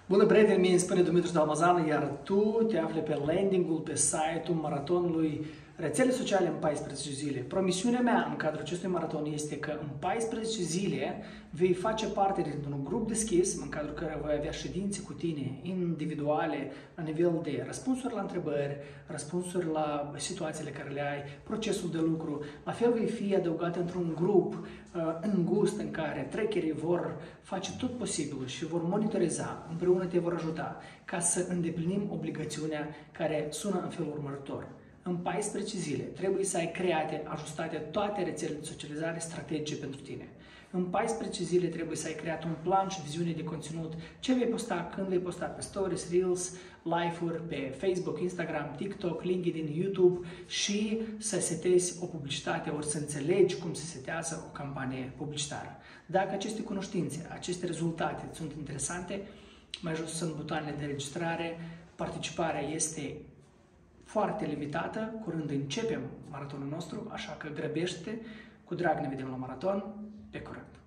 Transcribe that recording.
Bună, prieteni, mie îmi spune Dumitru Dalmazan, iar tu te afli pe landing-ul, pe site-ul maratonului Rețele Sociale în 14 zile. Promisiunea mea în cadrul acestui maraton este că în 14 zile vei face parte dintr-un grup deschis în cadrul care voi avea ședințe cu tine individuale la nivel de răspunsuri la întrebări, răspunsuri la situațiile care le ai, procesul de lucru. La fel vei fi adăugat într-un grup îngust în care trackerii vor face tot posibilul și vor monitoriza, împreună te vor ajuta ca să îndeplinim obligațiunea care sună în felul următor. În 14 zile trebuie să ai create, ajustate toate rețelele de socializare strategice pentru tine. În 14 zile trebuie să ai creat un plan și viziune de conținut, ce vei posta, când vei posta pe Stories, Reels, Live-uri, pe Facebook, Instagram, TikTok, LinkedIn, YouTube și să setezi o publicitate ori să înțelegi cum se setează o campanie publicitară. Dacă aceste cunoștințe, aceste rezultate sunt interesante, mai jos sunt butoanele de înregistrare, participarea este foarte limitată, curând începem maratonul nostru, așa că grăbește-te, cu drag ne vedem la maraton, pe curând!